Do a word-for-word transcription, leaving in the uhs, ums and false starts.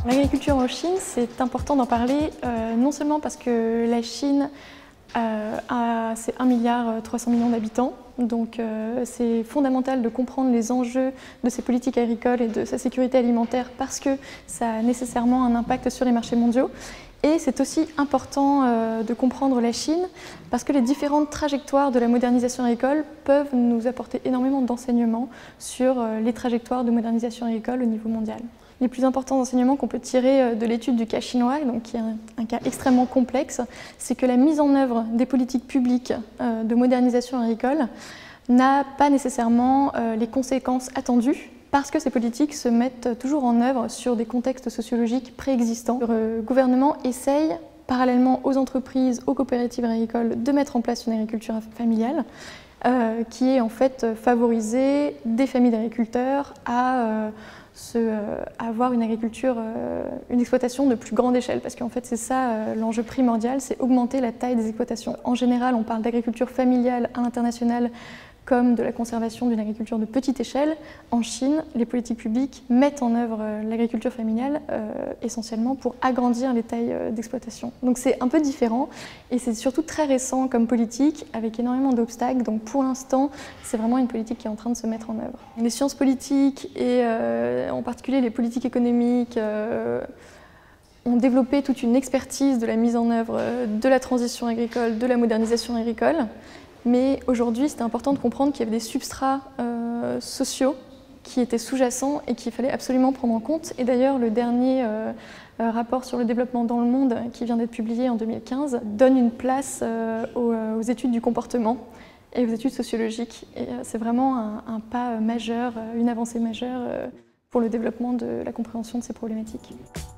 L'agriculture en Chine, c'est important d'en parler, euh, non seulement parce que la Chine, euh, a, c'est un milliard trois cents millions d'habitants, donc euh, c'est fondamental de comprendre les enjeux de ses politiques agricoles et de sa sécurité alimentaire parce que ça a nécessairement un impact sur les marchés mondiaux. Et c'est aussi important euh, de comprendre la Chine parce que les différentes trajectoires de la modernisation agricole peuvent nous apporter énormément d'enseignements sur euh, les trajectoires de modernisation agricole au niveau mondial. Les plus importants enseignements qu'on peut tirer de l'étude du cas chinois, donc qui est un, un cas extrêmement complexe, c'est que la mise en œuvre des politiques publiques euh, de modernisation agricole n'a pas nécessairement euh, les conséquences attendues parce que ces politiques se mettent toujours en œuvre sur des contextes sociologiques préexistants. Le gouvernement essaye, parallèlement aux entreprises, aux coopératives agricoles, de mettre en place une agriculture familiale euh, qui est en fait favoriser des familles d'agriculteurs à euh, Se, euh, avoir une agriculture, euh, une exploitation de plus grande échelle, parce qu'en fait c'est ça euh, l'enjeu primordial, c'est augmenter la taille des exploitations. En général, on parle d'agriculture familiale à l'international comme de la conservation d'une agriculture de petite échelle. En Chine, les politiques publiques mettent en œuvre euh, l'agriculture familiale euh, essentiellement pour agrandir les tailles euh, d'exploitation. Donc c'est un peu différent et c'est surtout très récent comme politique avec énormément d'obstacles. Donc pour l'instant, c'est vraiment une politique qui est en train de se mettre en œuvre. Les sciences politiques et euh, en particulier les politiques économiques euh, ont développé toute une expertise de la mise en œuvre de la transition agricole, de la modernisation agricole. Mais aujourd'hui, c'était important de comprendre qu'il y avait des substrats euh, sociaux qui étaient sous-jacents et qu'il fallait absolument prendre en compte. Et d'ailleurs, le dernier euh, rapport sur le développement dans le monde, qui vient d'être publié en deux mille quinze, donne une place euh, aux, aux études du comportement et aux études sociologiques. Et euh, c'est vraiment un, un pas majeur, une avancée majeure euh, pour le développement de la compréhension de ces problématiques.